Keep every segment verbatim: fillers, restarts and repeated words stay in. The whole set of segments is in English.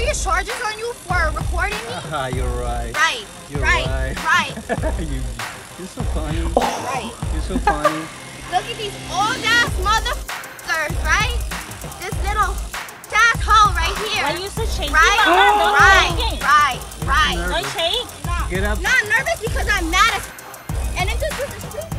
serious charges on you for recording me? Ah, you're right. Right. You're right. right. Right. you, you're so funny. Right. You're so funny. Look at these old ass motherfuckers, right? This little ass hole right here. Why you so shaky? Right. Mama? Right. Don't Right. Right. shake. Don't shake. Get up. Not nervous because I'm mad as and it just was a street.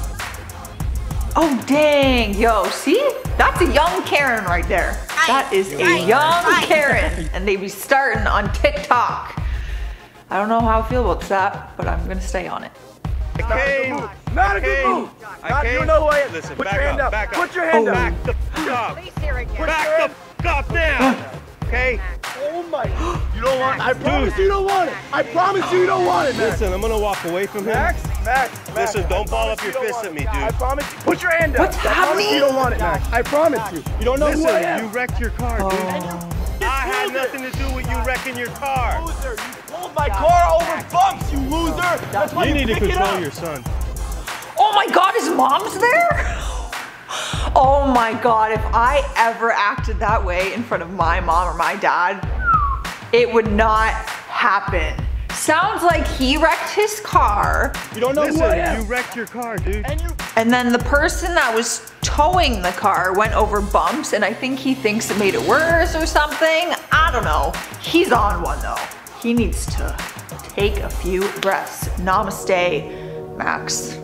Oh dang, yo, see? That's a young Karen right there. Right. That is a Right. young Right. Karen. And they be starting on TikTok. I don't know how I feel about that, but I'm gonna stay on it. I came. Not a good move. I Not, came. you know what? Listen, Put back your hand up, up. back up. Put your hand Oh. up. Back the f up. Please here again. Back the f up now. Okay? Oh my. You don't want it. I promise you don't want it. I promise you you don't want it, Max. Listen, I'm gonna walk away from him. Max, Max, Max. Listen, don't I ball up promise your you fist don't at me, want it. dude. I promise you. Put your hand up. What's I promise happening? you don't want it, Max. I promise you. You don't know Listen, who I am. you wrecked your car, dude. You I had loser. nothing to do with you wrecking your car. Loser. You pulled my car over bumps, you loser. That's why You you, need to pick it control up. your son. Oh my God, his mom's there? Oh my God, if I ever acted that way in front of my mom or my dad, it would not happen. Sounds like he wrecked his car, You don't know who I Listen, am. you wrecked your car, dude. And you. and then the person that was towing the car went over bumps, and I think he thinks it made it worse or something. I don't know. He's on one though. He needs to take a few breaths. Namaste, Max.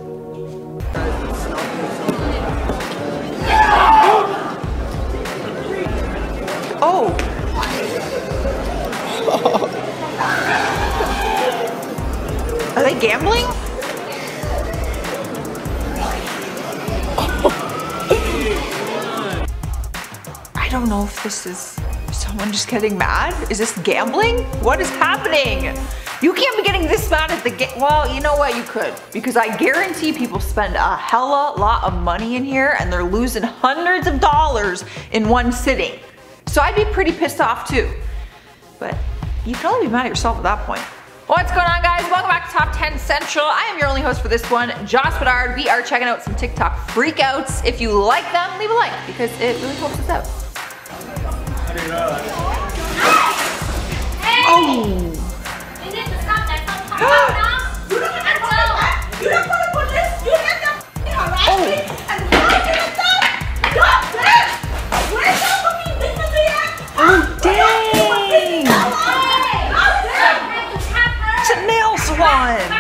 Oh. Are they gambling? I don't know if this is someone just getting mad. Is this gambling? What is happening? You can't be getting this mad at the game. Well, you know what? You could. Because I guarantee people spend a hella lot of money in here and they're losing hundreds of dollars in one sitting. So I'd be pretty pissed off too. But you can only be mad at yourself at that point. What's going on, guys? Welcome back to Top ten Central. I am your only host for this one, Joss Bedard. We are checking out some TikTok freakouts. If you like them, leave a like because it really helps us out. Oh! Oh, dang! It's a nail salon!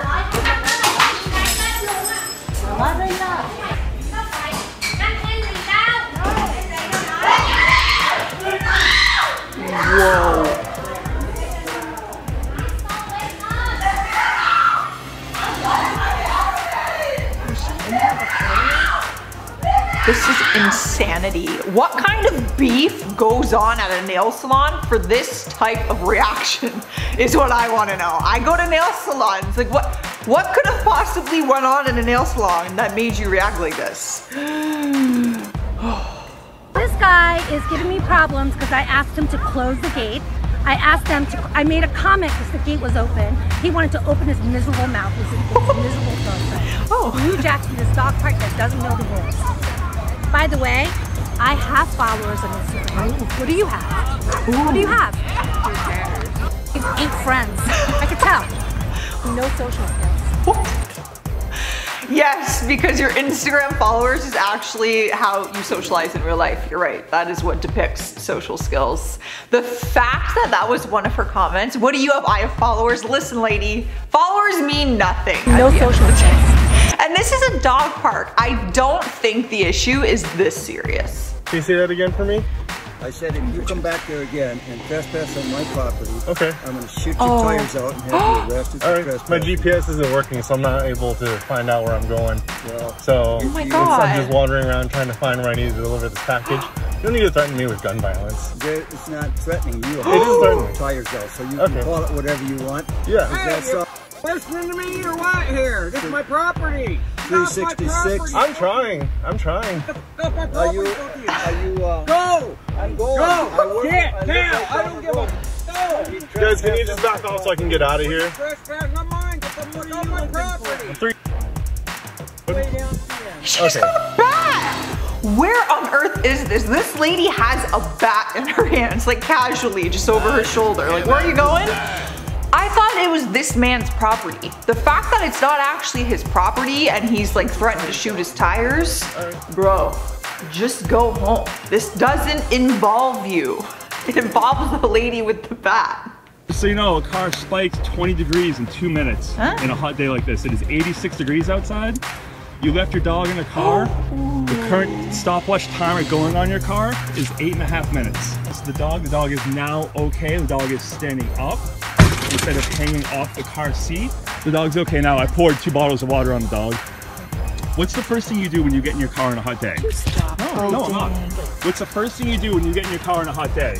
Whoa! This is insanity. What kind of beef goes on at a nail salon for this type of reaction is what I want to know. I go to nail salons, like what what could have possibly went on in a nail salon that made you react like this? This guy is giving me problems because I asked him to close the gate. I asked them to, I made a comment because the gate was open. He wanted to open his miserable mouth with his, his miserable girlfriend. Oh. New Jackson, this dog park that doesn't know the rules. By the way, I have followers on Instagram. What do you have? What do you have? Eight friends. I could tell. No social skills. Yes, because your Instagram followers is actually how you socialize in real life. You're right, that is what depicts social skills. The fact that that was one of her comments, what do you have? I have followers. Listen, lady, followers mean nothing. No social skills. And this is a dog park. I don't think the issue is this serious. Can you say that again for me? I said if you come back there again and trespass on my property, Okay. I'm going to shoot your Oh. tires out and have you arrested for All right. trespassing. My G P S isn't working, so I'm not able to find out where I'm going. Well, So Oh my since I'm just God. wandering around trying to find where I need to deliver this package, you don't need to threaten me with gun violence. there- it's not threatening you. It is threatening. Tires out, so you Okay. can call it whatever you want. Yeah. That's uh, Listening to me or what here? This is my property. three sixty-six. I'm trying. I'm trying. That's my Are property. you? Are you? Uh, Go! I'm going. Go! I work- Get I live down! right I down don't the give a... road. No! Guys, can you just back off so I can get out of here? Trespass on mine. Get the fuck off my property. Three. Way down here. She's Okay. got back. Where on earth is this? This lady has a bat in her hands, like casually, just over her shoulder. Like, where are you going? I thought it was this man's property. The fact that it's not actually his property and he's like threatened to shoot his tires, bro, just go home. This doesn't involve you. It involves the lady with the bat. So you know, a car spikes twenty degrees in two minutes Huh? in a hot day like this. It is eighty-six degrees outside. You left your dog in the car. The current stopwatch timer going on your car is eight and a half minutes. So the dog, the dog is now okay. The dog is standing up instead of hanging off the car seat. The dog's okay now. I poured two bottles of water on the dog. What's the first thing you do when you get in your car on a hot day? No, no, I'm not. What's the first thing you do when you get in your car on a hot day?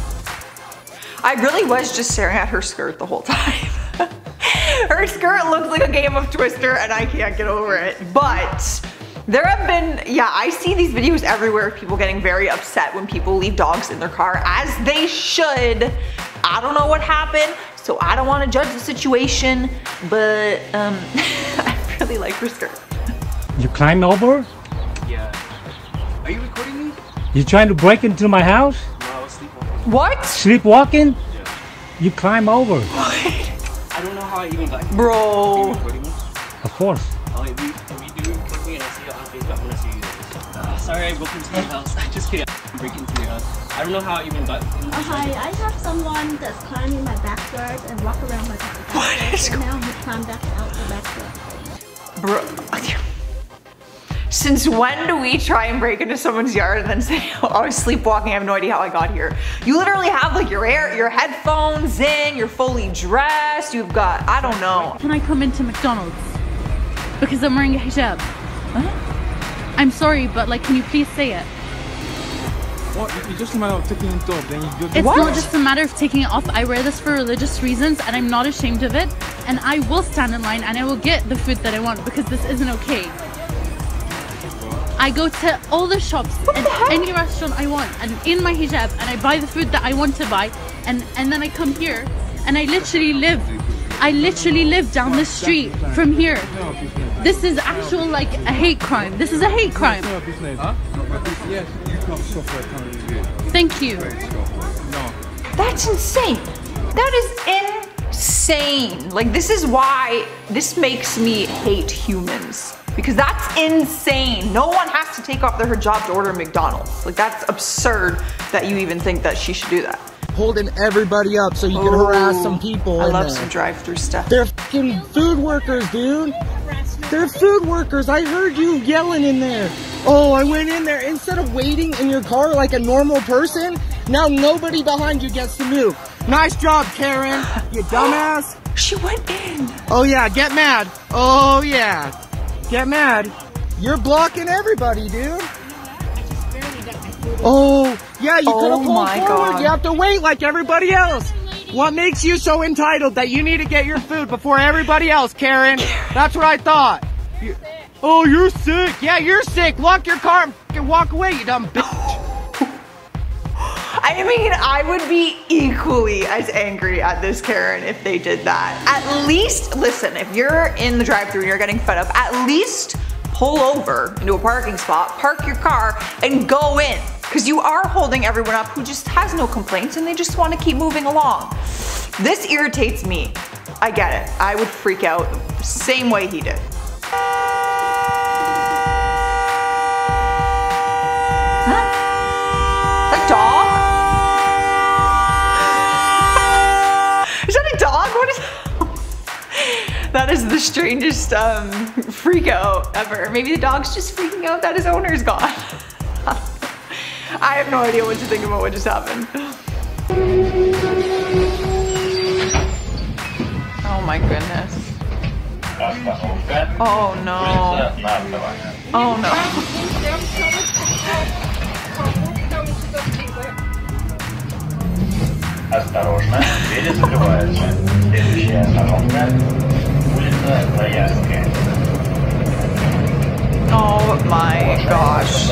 I really was just staring at her skirt the whole time. Her skirt looks like a game of Twister and I can't get over it. But there have been, yeah, I see these videos everywhere of people getting very upset when people leave dogs in their car, as they should. I don't know what happened, so I don't want to judge the situation, but um, I really like her skirt. You climb over? Yeah. Are you recording me? You trying to break into my house? No, I was sleepwalking. What? Sleepwalking? Yeah. You climb over. I don't know how I even got here. Are you Bro. recording me? Of course. Oh, if you, if you do record me and I see it on Facebook, I'm gonna see you guys. Uh, sorry, I broke into your house. Just kidding. I break into your house. I don't know how I even got in. Uh, hi, I have someone that's climbing my backyard and walk around my backyard. What is and now he climbed back out the backyard. Bro. Since when do we try and break into someone's yard and then say, oh, I was sleepwalking, I have no idea how I got here? You literally have like your air, your headphones in, you're fully dressed, you've got, I don't know. Can I come into McDonald's? Because I'm wearing a hijab. Huh? I'm sorry, but like, can you please say it? Well, it's just a matter of taking it off, then you go. It's What? not just a matter of taking it off. I wear this for religious reasons and I'm not ashamed of it. And I will stand in line and I will get the food that I want because this isn't okay. I go to all the shops and any restaurant I want and in my hijab and I buy the food that I want to buy and, and then I come here and I literally live, I literally live down the street from here. This is actual like a hate crime. This is a hate crime. Thank you. That's insane. That is insane. Like, this is why this makes me hate humans. Because that's insane. No one has to take off their hijab to order McDonald's. Like, that's absurd that you even think that she should do that. Holding everybody up so you can harass some people. I in love there. some drive-through stuff. They're fucking food workers, dude. They're food workers. I heard you yelling in there. Oh, I went in there. Instead of waiting in your car like a normal person, now nobody behind you gets to move. Nice job, Karen. You dumbass. She went in. Oh, yeah. Get mad. Oh, yeah. Get mad. You're blocking everybody, dude. Oh, yeah, you Oh could have pulled my forward. God. You have to wait like everybody else. What makes you so entitled that you need to get your food before everybody else, Karen? That's what I thought. You- oh, you're sick. Yeah, you're sick. Lock your car and fucking walk away, you dumb bitch. I mean, I would be equally as angry at this Karen if they did that. At least, listen, if you're in the drive-thru and you're getting fed up, at least pull over into a parking spot, park your car, and go in. Because you are holding everyone up who just has no complaints and they just want to keep moving along. This irritates me. I get it. I would freak out the same way he did. Huh? A dog? Is that a dog? What is that? Is the strangest um, freak out ever. Maybe the dog's just freaking out that his owner's gone. I have no idea what to think about what just happened. Oh my goodness. Oh no. Oh no. Осторожно, двери закрываются. Следующая остановка – улица Троянская. Oh my gosh.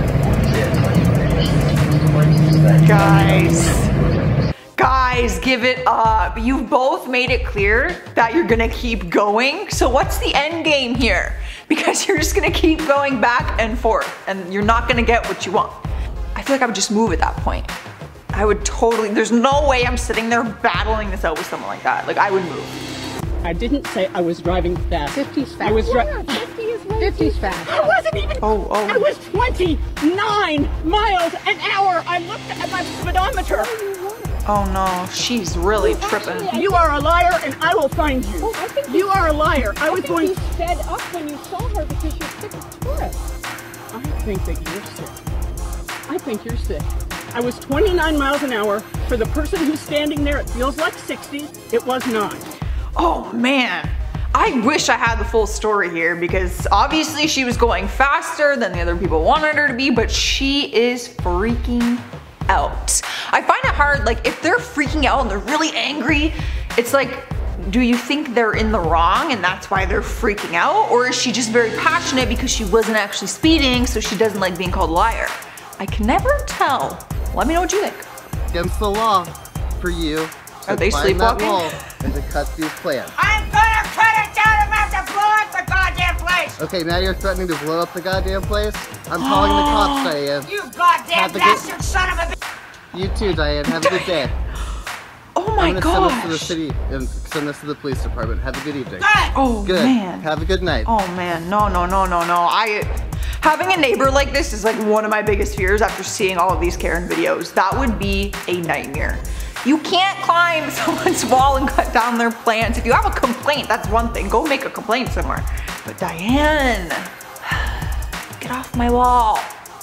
Guys. Guys, give it up. You've both made it clear that you're gonna keep going. So what's the end game here? because you're just gonna keep going back and forth and you're not gonna get what you want. I feel like I would just move at that point. I would totally, there's no way I'm sitting there battling this out with someone like that. Like I would move. I didn't say I was driving fast. fifty's fast. I was driving. Yeah, fifty is way fifty's fast. I wasn't even. Oh, oh. I was twenty-nine miles an hour. I looked at my speedometer. Oh no, she's really tripping. You are a liar, and I will find you. Oh, I think you are a liar. I, I was think going. you sped up when you saw her because you're sick of tourists. I think that you're sick. I think you're sick. I was twenty-nine miles an hour. For the person who's standing there, it feels like sixty. It was not. Oh man, I wish I had the full story here because obviously she was going faster than the other people wanted her to be, but she is freaking out. I find it hard, like if they're freaking out and they're really angry, it's like, do you think they're in the wrong and that's why they're freaking out? Or is she just very passionate because she wasn't actually speeding, so she doesn't like being called a liar? I can never tell. Let me know what you think. Against the law for you. Are they climb that sleepwalking? wall and to cut these plants. I'm gonna cut it down. I'm about to blow up the goddamn place. Okay, now you're threatening to blow up the goddamn place? I'm calling the cops, Diane. You goddamn Have a bastard good... son of a bitch. You too, Diane. Have a good day. Oh my I'm gonna gosh. send this to the city and send this to the police department. Have a good evening. Oh good. man. Have a good night. Oh man, no, no, no, no, no. I, having a neighbor like this is like one of my biggest fears after seeing all of these Karen videos. That would be a nightmare. You can't climb someone's wall and cut down their plants. If you have a complaint, that's one thing. Go make a complaint somewhere. But Diane, get off my wall.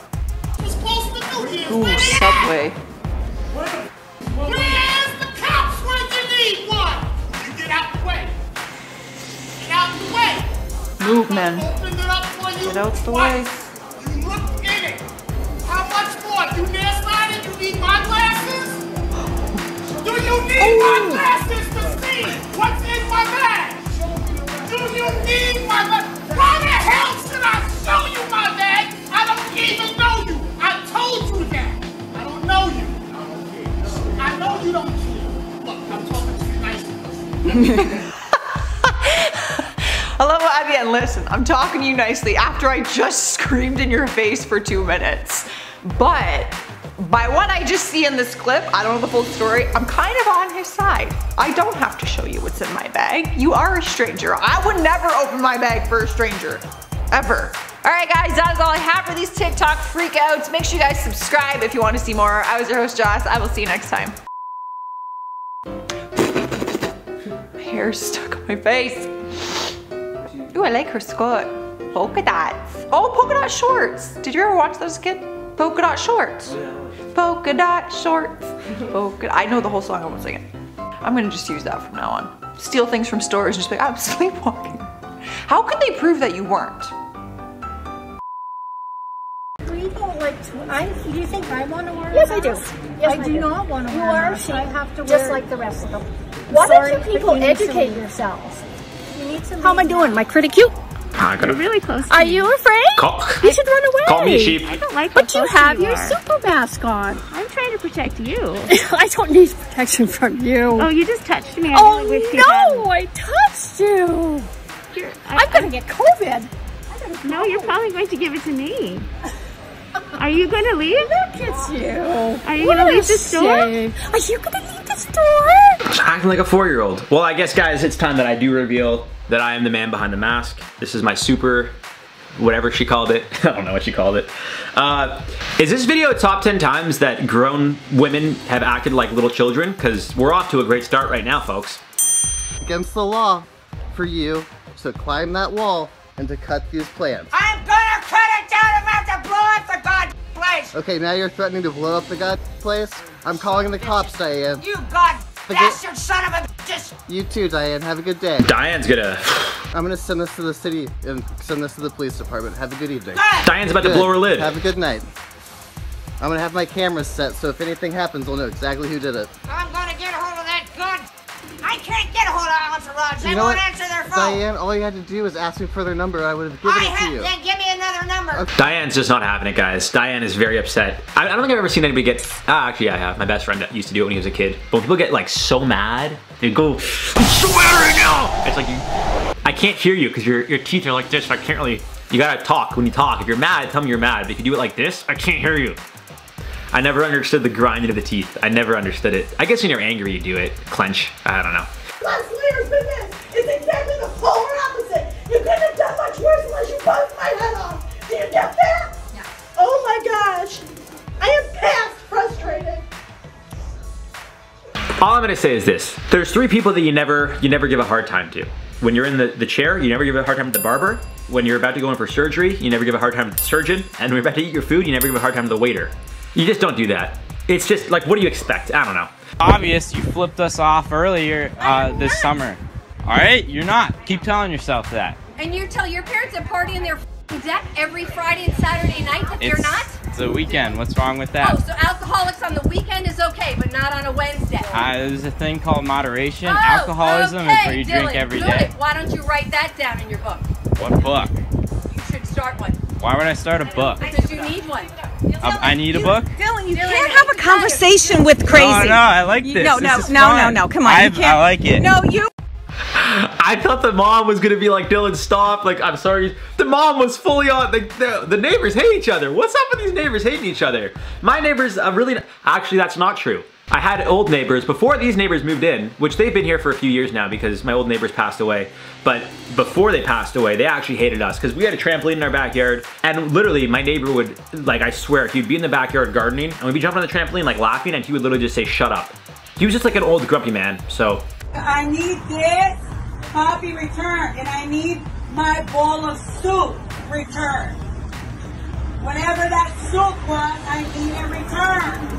Ooh, Subway. Where's the cops when you need one? You get out the way. Get out the way. Move, man. Open it up for you. Get out the way. You look in it. How much more? You nearsighted? You need my glasses? Do you need my glasses to see what's in my bag? Do you need my bag? Why the hell should I show you my bag? I don't even know you. I told you that. I don't know you. I know you don't care. Look, I'm talking to you nicely. I love how at the end, listen, I'm talking to you nicely after I just screamed in your face for two minutes. But by what I just see in this clip, I don't know the full story, I'm kind of on his side. I don't have to show you what's in my bag. You are a stranger. I would never open my bag for a stranger, ever. All right guys, that is all I have for these TikTok freakouts. Make sure you guys subscribe if you want to see more. I was your host, Joss. I will see you next time. My hair's stuck on my face. Ooh, I like her skirt. Polka dots. Oh, polka dot shorts. Did you ever watch those as a kid? Polka dot shorts. Polka dot shorts. Polka. I know the whole song. I won't sing it. I'm gonna just use that from now on. Steal things from stores and just be like, I'm sleepwalking. How could they prove that you weren't? We don't like to. I, do you think I want to wear? Yes, a I do. mask? Yes, I I do do. not want to You wear. are a mask. a sheep, I have to just wear like the rest of them. Why Sorry, don't you but people you need to educate leave. yourselves? You need to. How am I doing? My pretty cute? I got You're really close. Are you afraid? Call, you should run away. Call me a sheep. I don't like But you have you your are. super mask on. I'm trying to protect you. I don't need protection from you. Oh, you just touched me. I oh really wish you no, I touched you. You're, I, I'm gonna get COVID. No, you're probably going to give it to me. Are you going to leave? Look at you. Are you What going to a leave the store? shame. Are you going to leave the store? Acting like a four-year-old. Well, I guess, guys, it's time that I do reveal that I am the man behind the mask. This is my super, whatever she called it. I don't know what she called it. Uh, is this video top ten times that grown women have acted like little children? Because we're off to a great start right now, folks. Against the law for you to climb that wall and to cut these plants. I'm gonna cut it down. I'm about to blow up the goddamn place. Okay, now you're threatening to blow up the god place? I'm calling the cops, Diane. You god The bastard son of a bitch. You too, Diane. Have a good day. Diane's gonna... I'm gonna send this to the city and send this to the police department. Have a good evening. Diane's about Good. to blow her lid. Have a good night. I'm gonna have my cameras set so if anything happens, we'll know exactly who did it. I'm gonna get a hold of that gun. I can't get a hold of Entourage. They You know won't what? answer their phone. Diane, all you had to do was ask me for their number. I would have given I it to have. you. Then give me another number. Okay. Diane's just not having it, guys. Diane is very upset. I, I don't think I've ever seen anybody get... Ah, actually, I have. My best friend used to do it when he was a kid. But when people get like so mad, they go, I'm so mad right now. It's like, you, I can't hear you because your, your teeth are like this. So I can't really, you gotta talk when you talk. If you're mad, tell me you're mad. But if you do it like this, I can't hear you. I never understood the grinding of the teeth. I never understood it. I guess when you're angry, you do it. Clench. I don't know. Last year's been this. It's exactly the polar opposite. You couldn't have done much worse unless you buzzed my head off. Do you get that? Yeah. Oh my gosh. I am past frustrated. All I'm gonna say is this. There's three people that you never you never give a hard time to. When you're in the, the chair, you never give a hard time to the barber. When you're about to go in for surgery, you never give a hard time to the surgeon. And when you're about to eat your food, you never give a hard time to the waiter. You just don't do that. It's just like, what do you expect? I don't know. Obvious, you flipped us off earlier uh, this summer. All right, you're not. Keep telling yourself that. And you tell your parents to party in their f***ing deck every Friday and Saturday night, but they're It's, not? it's a weekend. What's wrong with that? Oh, so alcoholics on the weekend is okay, but not on a Wednesday. Uh, there's a thing called moderation. Oh, Alcoholism okay, is where you Dylan, drink every good. day. Why don't you write that down in your book? What book? You should start one. Why would I start a book? Because you need one. Um, I need a book? Dylan, you can't have a conversation with crazy. Oh, no, I like this. No, This no, is no, no, fun. no, come on. I, You can't. I like it. No, you. I thought the mom was gonna be like, Dylan, stop. Like, I'm sorry. The mom was fully on. The, the, the neighbors hate each other. What's up with these neighbors hating each other? My neighbors uh, really, actually, that's not true. I had old neighbors before these neighbors moved in, which they've been here for a few years now because my old neighbors passed away. But before they passed away, they actually hated us because we had a trampoline in our backyard. And literally, my neighbor would, like, I swear, he'd be in the backyard gardening and we'd be jumping on the trampoline, like, laughing, and he would literally just say, shut up. He was just like an old grumpy man, so. I need this copy returned, and I need my bowl of soup returned. Whatever that soup was, I need it returned.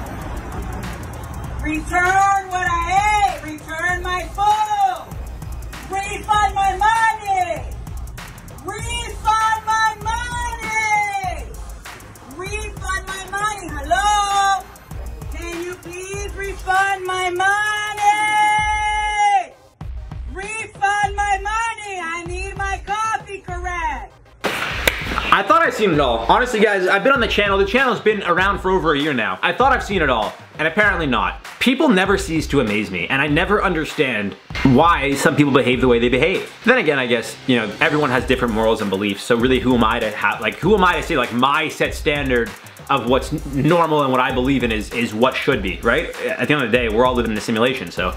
Return what I ate. Return my food. Refund my money. Refund my money. Refund my money. Hello? Can you please refund my money? Refund my money. I need my coffee correct. I thought I'd seen it all. Honestly, guys, I've been on the channel. The channel's been around for over a year now. I thought I've seen it all, and apparently not. People never cease to amaze me, and I never understand why some people behave the way they behave. Then again, I guess, you know, everyone has different morals and beliefs, so really who am I to have, like, who am I to say, like, my set standard of what's normal and what I believe in is, is what should be, right? At the end of the day, we're all living in a simulation, so.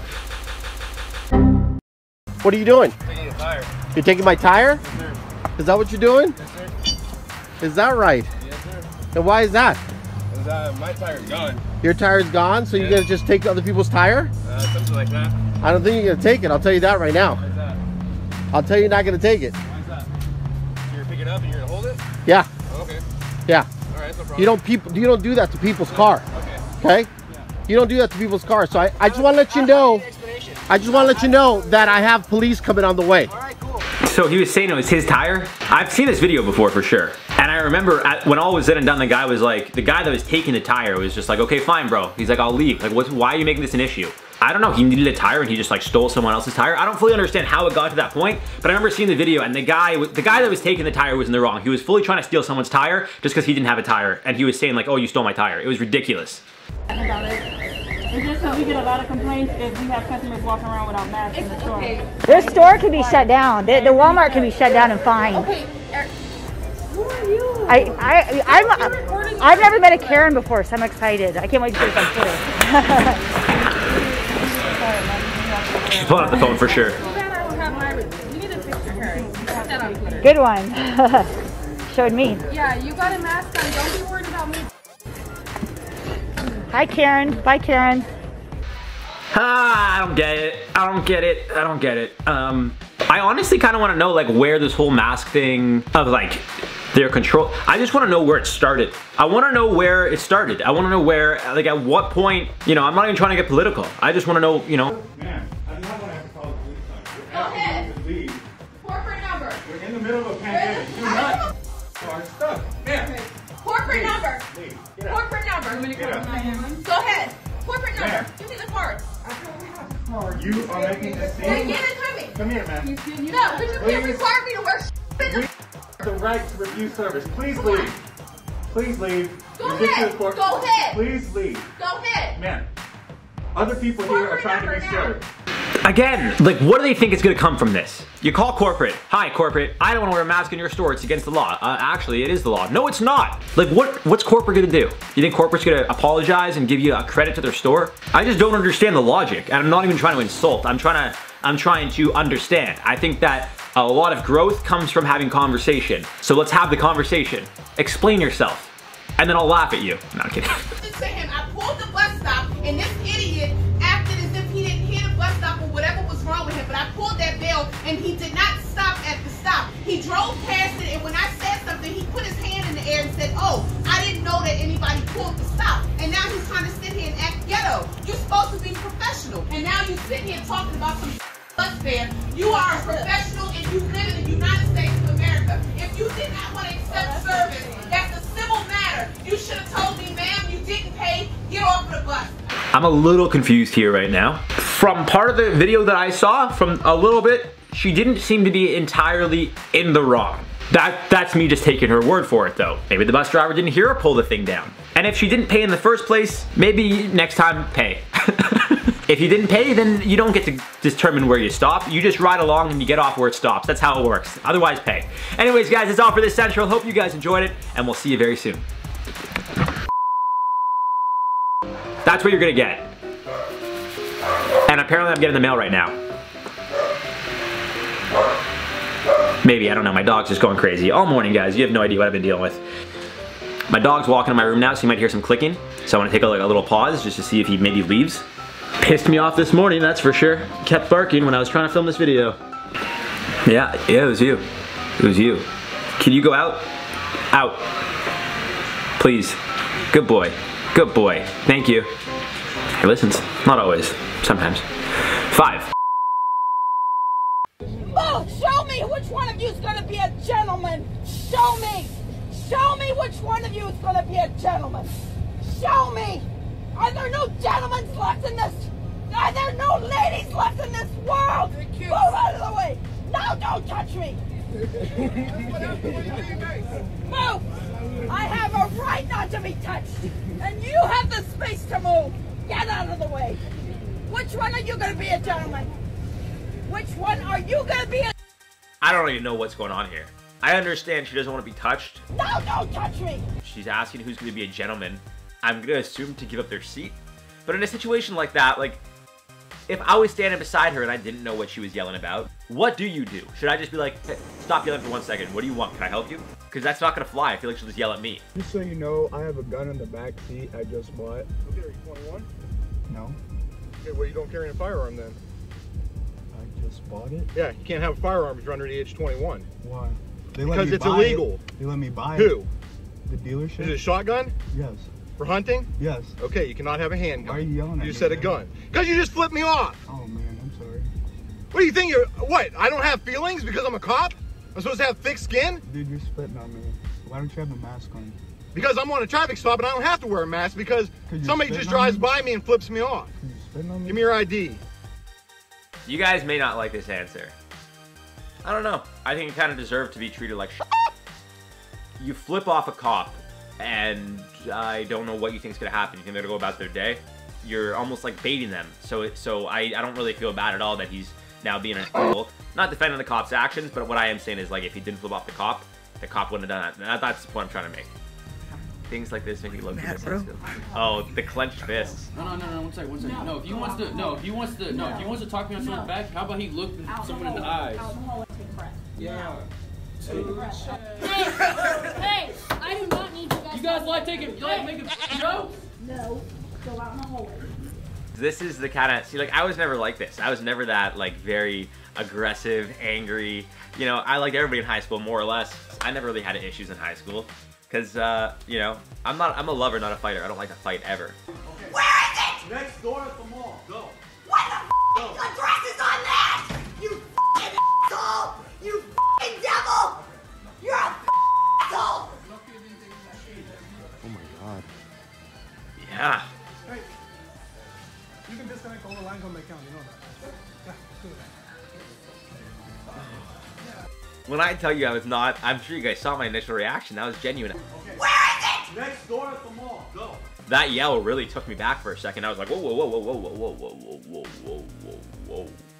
What are you doing? Taking a tire. You're taking my tire? Yes, sir. Is that what you're doing? Yes, sir. Is that right? Yes, sir. And why is that? Because uh, my tire's gone. Your tire's gone, so Yeah. you're gonna just take other people's tire? Uh, something like that. I don't think you're gonna take it. I'll tell you that right now. Why is that? I'll tell you you're not gonna take it. Why is that? So you're picking it up and you're gonna hold it? Yeah. Oh, okay. Yeah. All right, no problem. You don't people. You don't do that to people's car. Okay. Okay. You don't do that to people's cars. So I, I just want to let you know. I just want to let you know that I have police coming on the way. So he was saying it was his tire? I've seen this video before for sure. And I remember at, when all was said and done, the guy was like, the guy that was taking the tire was just like, okay, fine, bro. He's like, I'll leave. Like, what's, why are you making this an issue? I don't know, he needed a tire and he just like stole someone else's tire. I don't fully understand how it got to that point, but I remember seeing the video and the guy, the guy that was taking the tire was in the wrong. He was fully trying to steal someone's tire just because he didn't have a tire. And he was saying like, oh, you stole my tire. It was ridiculous. It's just that we get a lot of complaints if we have customers walking around without masks in the store. Their store can be shut down. The, the Walmart can be shut down and fined. Okay, er, who are you? I, I, I'm, I've never met a Karen before, so I'm excited. I can't wait to see this on Twitter. She's pulling out the phone for sure. Good one. Showed me. Yeah, you got a mask on. Don't be worried about me. Hi, Karen. Bye, Karen. Ah, I don't get it. I don't get it. I don't get it. Um, I honestly kind of want to know like where this whole mask thing of like their control. I just want to know where it started. I want to know where it started. I want to know where, like at what point, you know, I'm not even trying to get political. I just want to know, you know. Man, I'm not going to have to call the police on you. Go ahead. Leave. Corporate number. We're in the middle of a pandemic. Do not. You are stuck. Man. Corporate number. Leave. Corporate number. Get up. Go ahead. Corporate number. Ma'am. Give me the card. You are making a scene. Hey, get it to me. Come here, man. No, because you can't Please. require me to wear shit in We the have the right to refuse service. Please Come leave. on. Please leave. Go You get to ahead. the court. Go ahead. Please leave. Go ahead. Man, other people here are trying to be served. Again, like, what do they think is gonna come from this? You call corporate. Hi, corporate. I don't want to wear a mask in your store. It's against the law. Uh, actually, it is the law. No, it's not. Like, what? What's corporate gonna do? You think corporate's gonna apologize and give you a credit to their store? I just don't understand the logic, and I'm not even trying to insult. I'm trying to. I'm trying to understand. I think that a lot of growth comes from having conversation. So let's have the conversation. Explain yourself, and then I'll laugh at you. No, I'm kidding. To him, I pulled the bus stop, and this idiot acted as if he didn't hear the bus stop or whatever was wrong with him. But I pulled that bell, and he did not stop at the stop. He drove past it, and when I said something, he put his hand in the air and said, "Oh, I didn't know that anybody pulled the stop." And now he's trying to sit here and act ghetto. You're supposed to be professional, and now you sit here talking about some bus fare. You are a professional, and you live in the United States of America. If you did not want to accept service, that's a civil matter. You should have told me, ma'am, you didn't pay. Get off the bus. I'm a little confused here right now. From part of the video that I saw, from a little bit, she didn't seem to be entirely in the wrong. That, that's me just taking her word for it though. Maybe the bus driver didn't hear her pull the thing down. And if she didn't pay in the first place, maybe next time pay. If you didn't pay, then you don't get to determine where you stop. You just ride along and you get off where it stops. That's how it works. Otherwise, pay. Anyways, guys, that's all for this Central. Hope you guys enjoyed it, and we'll see you very soon. That's what you're gonna get. And apparently I'm getting the mail right now. Maybe, I don't know. My dog's just going crazy. All morning, guys. You have no idea what I've been dealing with. My dog's walking in my room now, so you might hear some clicking. So I want to take a, like, a little pause just to see if he maybe leaves. Pissed me off this morning, that's for sure. Kept barking when I was trying to film this video. Yeah, yeah, it was you. It was you. Can you go out? Out. Please. Good boy. Good boy. Thank you. He listens. Not always. Sometimes. Five. Oh, show me which one of you is going to be a gentleman. Show me. Show me which one of you is going to be a gentleman. Show me. Are there no gentlemen left in this? Are there no ladies left in this world? Move out of the way. No, don't touch me. Move. I have a right not to be touched. And you have the space to move. Get out of the way. Which one are you going to be a gentleman? Which one are you going to be a... I don't even know what's going on here. I understand she doesn't want to be touched. No, don't touch me. She's asking who's going to be a gentleman. I'm going to assume to give up their seat. But in a situation like that, like, if I was standing beside her and I didn't know what she was yelling about, what do you do? Should I just be like, hey, stop yelling for one second. What do you want? Can I help you? Because that's not going to fly. I feel like she'll just yell at me. Just so you know, I have a gun in the back seat I just bought. Okay, are you twenty-one? No. Okay, well, you don't carry a firearm then. I just bought it? Yeah, you can't have a firearm if you're under the age of twenty-one. Why? They let because me it's buy illegal. It. They let me buy Who? it. The dealership. Is it a shotgun? Yes. For hunting? Yes. Okay, you cannot have a handgun. Why are you yelling at You me? said a gun. Because you just flipped me off. Oh man, I'm sorry. What do you think you're, what? I don't have feelings because I'm a cop? I'm supposed to have thick skin? Dude, you're spitting on me. Why don't you have a mask on? Because I'm on a traffic stop and I don't have to wear a mask because somebody just drives by me and flips me off. On me? Give me your I D. You guys may not like this answer. I don't know. I think you kind of deserve to be treated like shit. You flip off a cop and I don't know what you think is going to happen. You think they're going to go about their day? You're almost like baiting them. So so I, I don't really feel bad at all that he's now being an asshole. Not defending the cop's actions, but what I am saying is, like, if he didn't flip off the cop, the cop wouldn't have done that. And that's the point I'm trying to make. Things like this make me look insensitive. Oh, the clenched fists. No, no, no, no, one second, one second. No, if he wants to, no, if he wants to, no, if he wants to talk me on someone's back, how about he look someone in the eyes? Yeah. Hey, hey, I do not need you guys. You guys like taking, you like making jokes? No, go out in the hallway. This is the kind of, see, like, I was never like this. I was never that, like, very aggressive, angry. You know, I liked everybody in high school, more or less. I never really had issues in high school. Because, uh, you know, I'm not, I'm a lover, not a fighter. I don't like to fight ever. Where is it? Next door at the mall. Go. What the f***ing address is on that? You f***ing asshole! You f***ing devil! You're a f***ing asshole! Oh my god. Yeah. Hey, you can disconnect all the lines on the account, you know that. Yeah, do that. When I tell you I was not, I'm sure you guys saw my initial reaction. That was genuine. Okay. Where is it? Next door at the mall. Go. That yell really took me back for a second. I was like, whoa, whoa, whoa, whoa, whoa, whoa, whoa, whoa, whoa, whoa, whoa, whoa.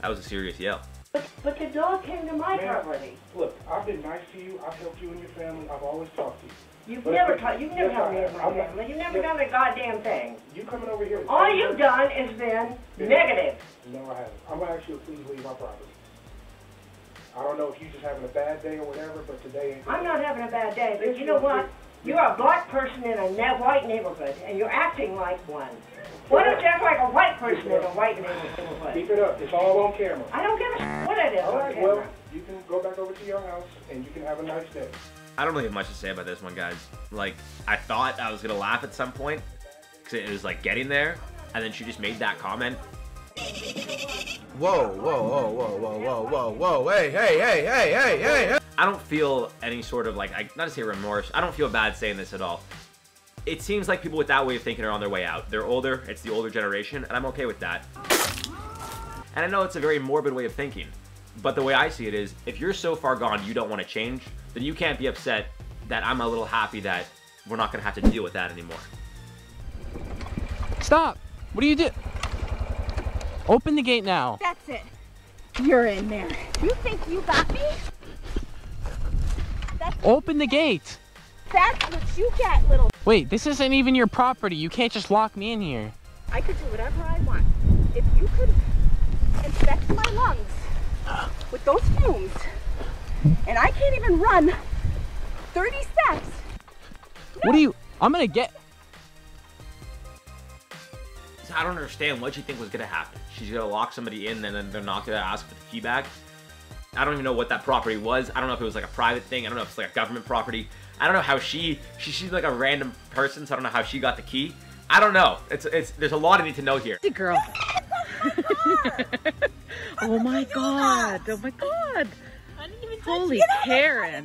That was a serious yell. But, but the dog came to my Ma'am, property. Look, I've been nice to you. I've helped you and your family. I've always talked to you. You've But never if- taught, you've never yes, helped me I with have. my I'm not- family. You've never yes. done a goddamn thing. You coming over here? All you've done is been Yes. negative. No, I haven't. I'm gonna ask you to please leave my property. I don't know if you're just having a bad day or whatever, but today ain't. I'm not having a bad day, but Yes, you know you what? are. You're a black person in a ne- white neighborhood, and you're acting like one. Why don't you act like a white person in a white neighborhood? Keep it up. It's all on camera. I don't give a sh- what it is All on right, camera. well, you can go back over to your house and you can have a nice day. I don't really have much to say about this one, guys. Like, I thought I was gonna laugh at some point, because it was like getting there, and then she just made that comment. Whoa, whoa, whoa, whoa, whoa, whoa, whoa, whoa, hey, hey, hey, hey, hey, hey, hey. I don't feel any sort of like, I, not to say remorse, I don't feel bad saying this at all. It seems like people with that way of thinking are on their way out. They're older, it's the older generation, and I'm okay with that. And I know it's a very morbid way of thinking, but the way I see it is, if you're so far gone you don't want to change, then you can't be upset that I'm a little happy that we're not going to have to deal with that anymore. Stop! What do you do? Open the gate now. That's it. You're in there. You think you got me? That's, Open the gate. that's what you get, little. Wait, this isn't even your property. You can't just lock me in here. I could do whatever I want. If you could infect my lungs with those fumes, and I can't even run thirty steps. What do you... I'm gonna get... I don't understand what you think was going to happen. She's going to lock somebody in and then they're not going to ask for the key back. I don't even know what that property was. I don't know if it was like a private thing. I don't know if it's like a government property. I don't know how she, she she's like a random person, so I don't know how she got the key. I don't know. It's it's there's a lot I need to know here. The girl. Oh my god. Oh my god. Holy Karen.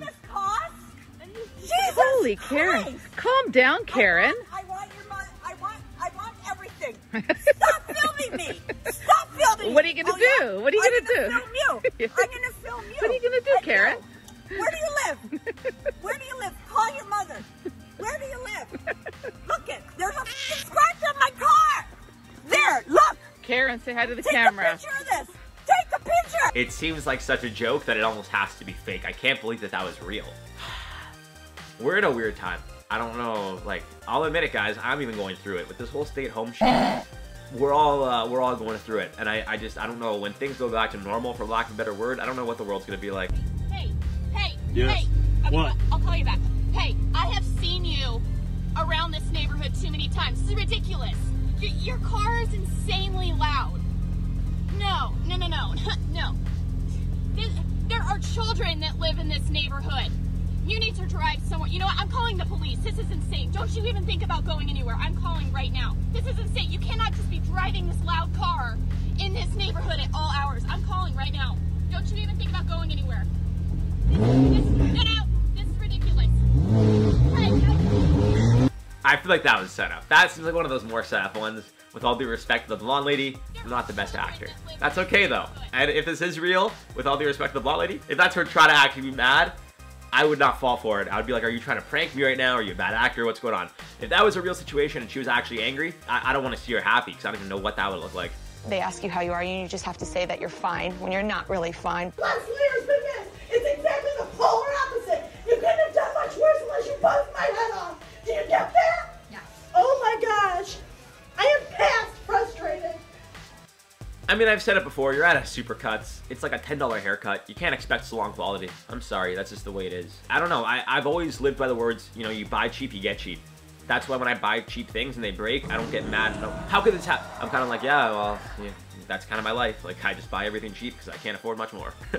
Holy Karen. Calm down, Karen. I want your money. I want, I want everything. Stop filming me. Stop filming me. What are you gonna Oh, do? yeah. What are you I'm gonna do? Film you. I'm gonna film you. What are you gonna do, I Karen? know. Where do you live? Where do you live? Call your mother. Where do you live? Look it. There's a f***ing scratch on my car. There. Look. Karen, say hi to the Take camera. a picture of this. Take a picture. It seems like such a joke that it almost has to be fake. I can't believe that that was real. We're in a weird time. I don't know, like, I'll admit it, guys, I'm even going through it. With this whole stay-at-home shit, we're all, uh, we're all going through it. And I, I just, I don't know, when things go back to normal, for lack of a better word, I don't know what the world's gonna be like. Hey, hey, Yes. hey. I'll, What? I'll call you back. Hey, I have seen you around this neighborhood too many times. This is ridiculous. Your, your car is insanely loud. No, no, no, no, no. There, there are children that live in this neighborhood. You need to drive somewhere. You know what? I'm calling the police. This is insane. Don't you even think about going anywhere. I'm calling right now. This is insane. You cannot just be driving this loud car in this neighborhood at all hours. I'm calling right now. Don't you even think about going anywhere. This, this, no, no, this is ridiculous. Hey, hey. I feel like that was set up. That seems like one of those more set up ones. With all due respect to the blonde lady, I'm not the best actor. That's okay though. And if this is real, with all due respect to the blonde lady, if that's her trying to actually be mad, I would not fall for it. I would be like, are you trying to prank me right now? Are you a bad actor? What's going on? If that was a real situation and she was actually angry, I, I don't want to see her happy because I don't even know what that would look like. They ask you how you are, and you just have to say that you're fine when you're not really fine. Less layers than this. It's exactly the polar opposite. You couldn't have done much worse unless you buzzed my head off. Do you get that? Yes. Oh my gosh. I am past frustrated. I mean, I've said it before, you're at a Supercuts. It's like a ten dollar haircut. You can't expect salon quality. I'm sorry, that's just the way it is. I don't know, I, I've always lived by the words, you know, you buy cheap, you get cheap. That's why when I buy cheap things and they break, I don't get mad. No, how could this happen? I'm kind of like, yeah, well, yeah, that's kind of my life. Like, I just buy everything cheap because I can't afford much more. We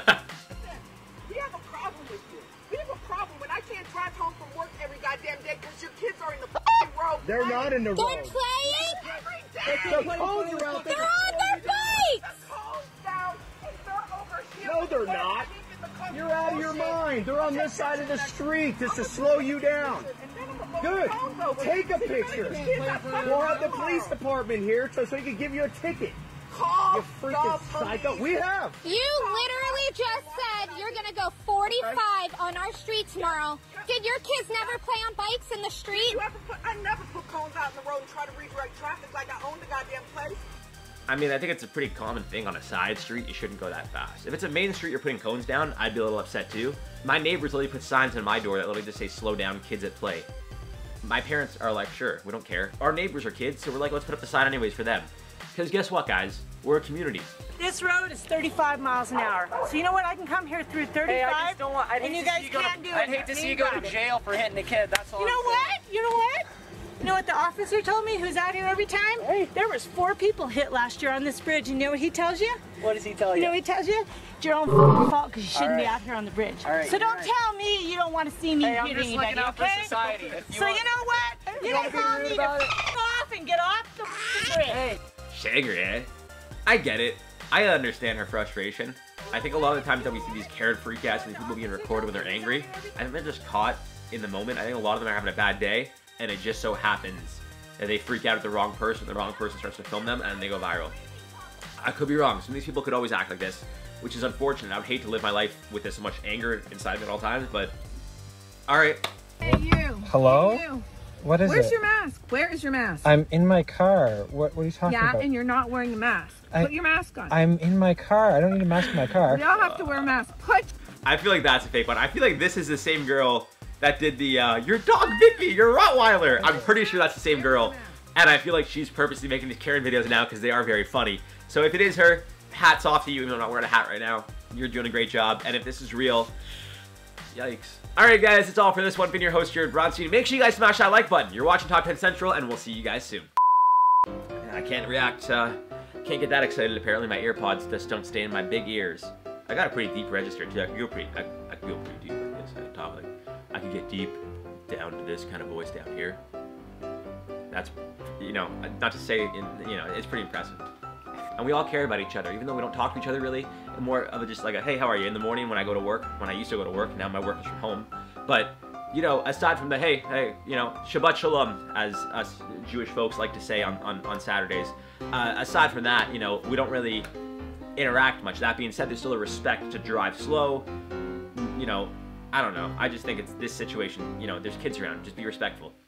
have a problem with you. We have a problem when I can't drive home from work every goddamn day because your kids are in the f***ing road. They're not in the They're road. playing? Every It's day. the cones are out there. They're on their bikes! The cones down and they're over here. No, they're not. You're out of your mind. They're on this side of the street just to slow you down. Good. Take a picture. We'll have the police department here so, so he can give you a ticket. Call You freaking the psycho. We have. You literally just said you're gonna go forty-five on our street tomorrow. Did your kids never play on bikes in the street? You ever put, I never put cones out in the road and try to redirect traffic like I own the goddamn place. I mean, I think it's a pretty common thing on a side street. You shouldn't go that fast. If it's a main street you're putting cones down, I'd be a little upset too. My neighbors literally put signs on my door that literally just say, slow down, kids at play. My parents are like, sure, we don't care. Our neighbors are kids, so we're like, let's put up the sign anyways for them. Because guess what, guys? We're a community. This road is thirty-five miles an hour. So you know what? I can come here through thirty-five, Hey, I just don't want, I'd and hate you to guys see you go can't to, do I'd it. hate to see You you go got to it. jail for hitting a kid. That's all. You know I'm what? You know what? You know what the officer told me, who's out here every time? Hey. There was four people hit last year on this bridge. You know what he tells you? What does he tell you? You know what he tells you? It's your own fucking fault because you shouldn't All be right. out here on the bridge. All right, so don't right. tell me you don't want to see me Hey, I'm hit just anybody, looking out for okay? society. If you so want- you know what? You, You wanna guys be all rude need about to it? f off and get off the fucking bridge. Hey. Shagger, eh? I get it. I understand her frustration. I think a lot of the times that we see these Karen freakouts and these people being recorded when they're angry, I think they're just caught in the moment. I think a lot of them are having a bad day, and it just so happens that they freak out at the wrong person, the wrong person starts to film them, and they go viral. I could be wrong. Some of these people could always act like this, which is unfortunate. I would hate to live my life with this much anger inside me at all times, but alright. Hey, you. Hello? Hey, you. What is Where's it? your mask? Where is your mask? I'm in my car. What, what are you talking yeah, about? and you're not wearing a mask. I- Put your mask on. I'm in my car. I don't need a mask in my car. We all have to wear masks. Put. I feel like that's a fake one. I feel like this is the same girl that did the, uh, your dog bit me, your Rottweiler. I'm pretty sure that's the same girl. And I feel like she's purposely making these Karen videos now because they are very funny. So if it is her, hats off to you, even though I'm not wearing a hat right now. You're doing a great job. And if this is real, yikes. Alright guys, that's all for this one. Been your host, Jared Bronstein. Make sure you guys smash that like button. You're watching Top ten Central, and we'll see you guys soon. I can't react, uh, can't get that excited. Apparently my AirPods just don't stay in my big ears. I got a pretty deep register too. I can go pretty, I, I can go pretty deep like this. I can talk like, I can get deep down to this kind of voice down here. That's, you know, not to say, in, you know, it's pretty impressive. And we all care about each other, even though we don't talk to each other really. More of a just like a, hey, how are you? In the morning when I go to work, when I used to go to work, now my work is from home. But, you know, aside from the, hey, hey, you know, Shabbat Shalom, as us Jewish folks like to say on, on, on Saturdays. Uh, aside from that, you know, we don't really interact much. That being said, there's still a respect to drive slow. You know, I don't know. I just think it's this situation, you know, there's kids around. Just be respectful.